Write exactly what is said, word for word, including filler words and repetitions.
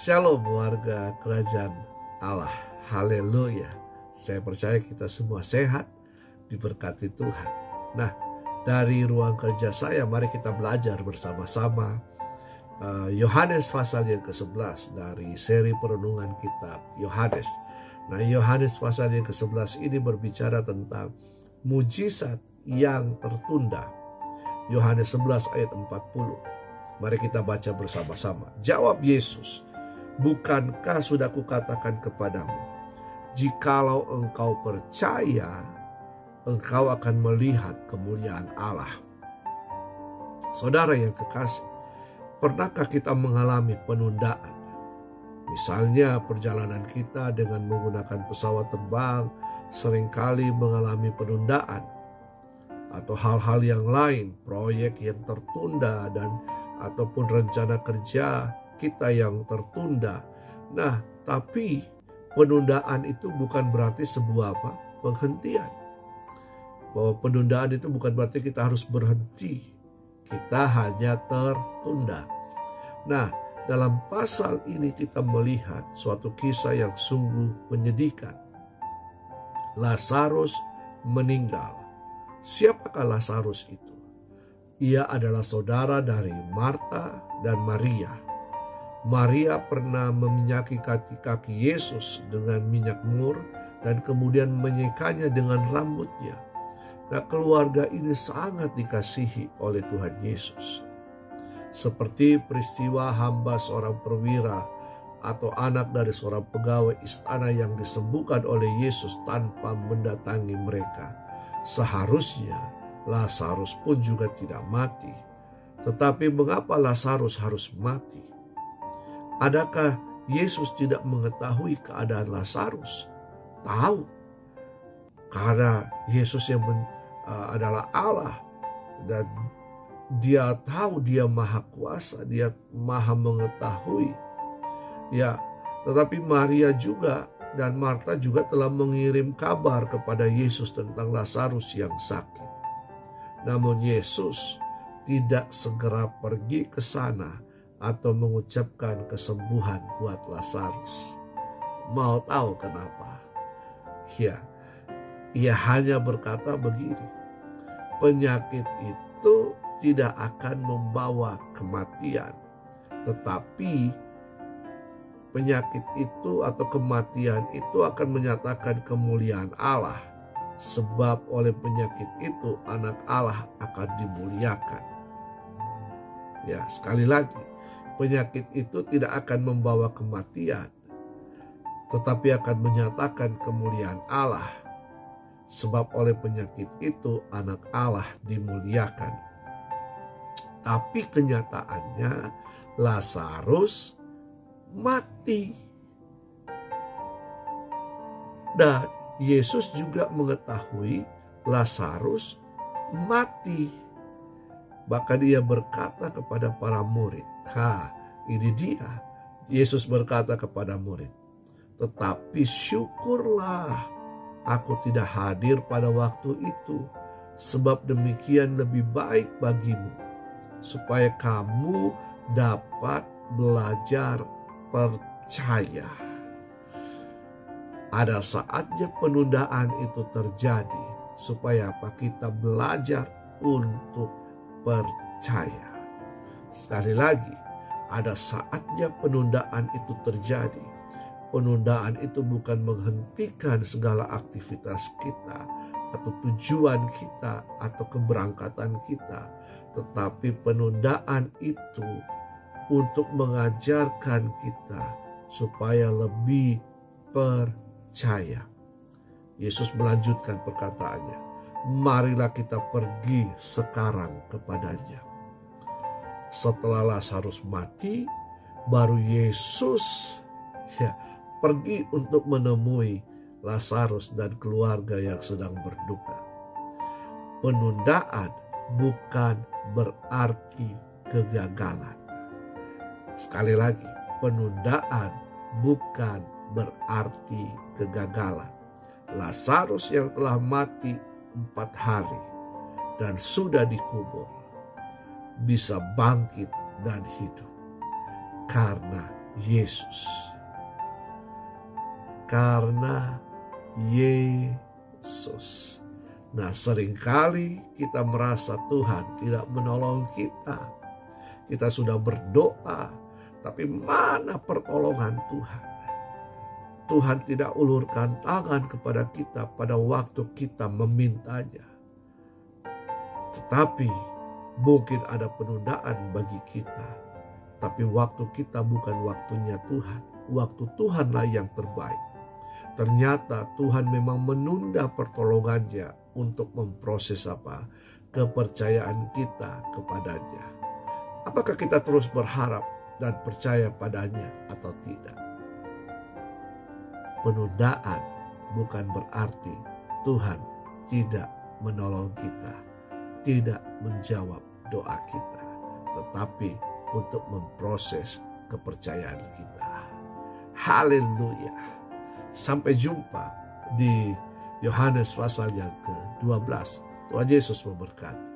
Shalom warga kerajaan Allah. Haleluya. Saya percaya kita semua sehat, diberkati Tuhan. Nah, dari ruang kerja saya, mari kita belajar bersama-sama Yohanes uh, pasal yang kesebelas dari seri perenungan kitab Yohanes. Nah, Yohanes pasal yang kesebelas ini berbicara tentang mujizat yang tertunda. Yohanes sebelas ayat empat puluh. Mari kita baca bersama-sama. Jawab Yesus, bukankah sudah kukatakan kepadamu, jikalau engkau percaya, engkau akan melihat kemuliaan Allah. Saudara yang kekasih, pernahkah kita mengalami penundaan? Misalnya perjalanan kita dengan menggunakan pesawat terbang seringkali mengalami penundaan. Atau hal-hal yang lain, proyek yang tertunda dan ataupun rencana kerja kita yang tertunda. Nah, tapi penundaan itu bukan berarti sebuah apa? Penghentian. Bahwa penundaan itu bukan berarti kita harus berhenti. Kita hanya tertunda. Nah, dalam pasal ini kita melihat suatu kisah yang sungguh menyedihkan. Lazarus meninggal. Siapakah Lazarus itu? Ia adalah saudara dari Marta dan Maria. Maria pernah meminyaki kaki-kaki Yesus dengan minyak mur dan kemudian menyekanya dengan rambutnya. Nah, keluarga ini sangat dikasihi oleh Tuhan Yesus. Seperti peristiwa hamba seorang perwira atau anak dari seorang pegawai istana yang disembuhkan oleh Yesus tanpa mendatangi mereka. Seharusnya Lazarus pun juga tidak mati. Tetapi mengapa Lazarus harus mati? Adakah Yesus tidak mengetahui keadaan Lazarus? Tahu. Karena Yesus yang men, uh, adalah Allah dan dia tahu, dia maha kuasa, dia maha mengetahui. Ya, tetapi Maria juga dan Marta juga telah mengirim kabar kepada Yesus tentang Lazarus yang sakit. Namun Yesus tidak segera pergi ke sana atau mengucapkan kesembuhan buat Lazarus. Mau tahu kenapa? Ya, ia hanya berkata begini, penyakit itu tidak akan membawa kematian, tetapi penyakit itu atau kematian itu akan menyatakan kemuliaan Allah. Sebab oleh penyakit itu anak Allah akan dimuliakan. Ya, sekali lagi, penyakit itu tidak akan membawa kematian, tetapi akan menyatakan kemuliaan Allah. Sebab oleh penyakit itu anak Allah dimuliakan. Tapi kenyataannya Lazarus mati. Dan Yesus juga mengetahui Lazarus mati. Bahkan ia berkata kepada para murid, ha, ini dia. Yesus berkata kepada murid, tetapi syukurlah aku tidak hadir pada waktu itu, sebab demikian lebih baik bagimu, supaya kamu dapat belajar percaya. Ada saatnya penundaan itu terjadi supaya apa? Kita belajar untuk percaya. Sekali lagi, ada saatnya penundaan itu terjadi. Penundaan itu bukan menghentikan segala aktivitas kita atau tujuan kita atau keberangkatan kita, tetapi penundaan itu untuk mengajarkan kita supaya lebih percaya. Yesus melanjutkan perkataannya, marilah kita pergi sekarang kepadanya. Setelah Lazarus mati, baru Yesus ya, pergi untuk menemui Lazarus dan keluarga yang sedang berduka. Penundaan bukan berarti kegagalan. Sekali lagi, penundaan bukan berarti kegagalan. Lazarus yang telah mati empat hari dan sudah dikubur bisa bangkit dan hidup karena Yesus. Karena Yesus. Nah, seringkali kita merasa Tuhan tidak menolong kita. Kita sudah berdoa, tapi mana pertolongan Tuhan? Tuhan tidak ulurkan tangan kepada kita pada waktu kita memintanya. Tetapi mungkin ada penundaan bagi kita. Tapi waktu kita bukan waktunya Tuhan. Waktu Tuhanlah yang terbaik. Ternyata Tuhan memang menunda pertolongannya untuk memproses apa? Kepercayaan kita kepadanya. Apakah kita terus berharap dan percaya padanya atau tidak? Penundaan bukan berarti Tuhan tidak menolong kita, tidak menjawab doa kita, tetapi untuk memproses kepercayaan kita. Haleluya. Sampai jumpa di Yohanes pasal yang ke dua belas. Tuhan Yesus memberkati.